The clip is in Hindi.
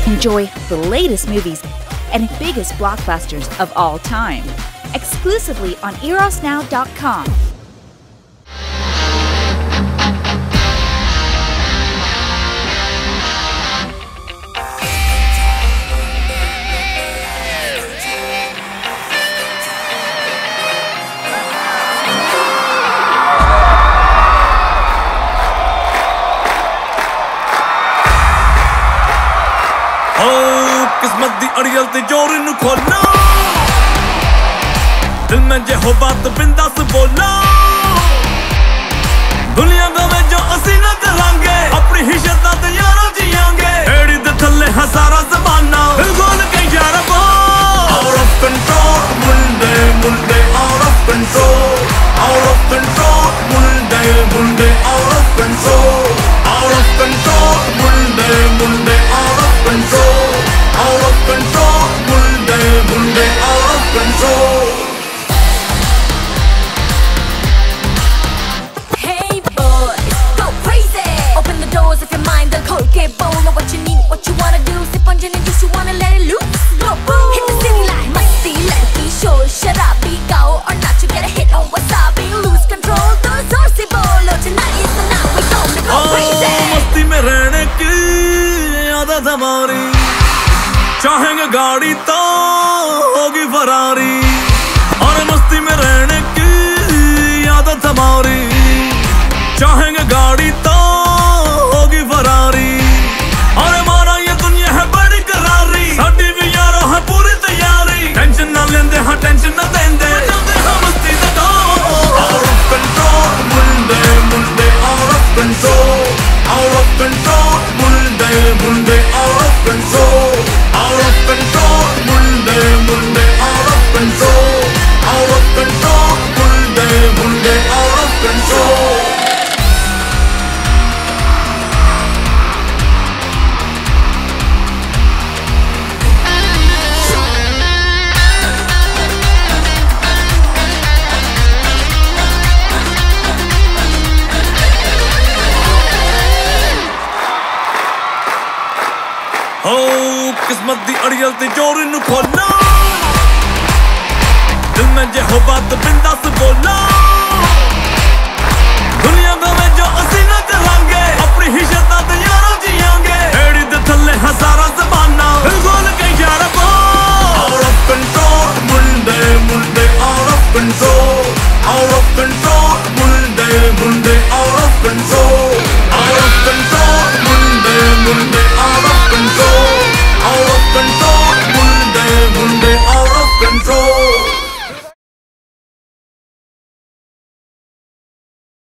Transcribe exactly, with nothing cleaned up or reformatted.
Enjoy the latest movies and biggest blockbusters of all time, exclusively on eros now dot com. किस्मत दी अड़ियल ते जोर नू खोलो, दिल में जे हो बात बिंदास बोलो। दुनिया गवे जो असी ना करांगे, अपनी हिशत नाल ते यारों जियांगे। एड़ी दे थल्ले है सारा ज़माना, दिल खोल के यार बो। Out of control, Munde Munde out of control, out of control, Munde Munde out of control, out of control, Munde Munde out of control, out of control, Munde Munde out of control. Hey boys, go crazy. Open the doors of your mind, they'll cold get bold. Know what you need, what you wanna do. Sip on gin and juice, you wanna let it loose. Go boom. Hit the city like musty, ladki, shor, sharabi, gao or not, you get a hit on wasabi. Lose control, the zorsy bolo. Tonight is the night we gonna go crazy. मस्ती में रहने की आदत हमारी, चाहेंगे गाड़ी तो होगी फरारी। और मस्ती में रहने की आदत हमारी, चाहेंगे गाड़ी तो होगी फरारी। और हमारा ये दुनिया है बड़ी करारी, साडी भी यारों है पूरी तैयारी। टेंशन ना लेंदे हाँ टेंशन ना देंदे, चलते हाँ मस्ती से दो। Out of control, Munde Munde out of control, out of control, Munde Munde out of control, out of control, Munde Munde out of control, out of control, Munde Munde out of control. हो किस्मत दी अड़ियल ते जोर नू खोलो, दिल में जे हो बात बिंदास बोलो। दुनिया गवे जो असी ना करांगे, अपनी हिशत नाल ते यार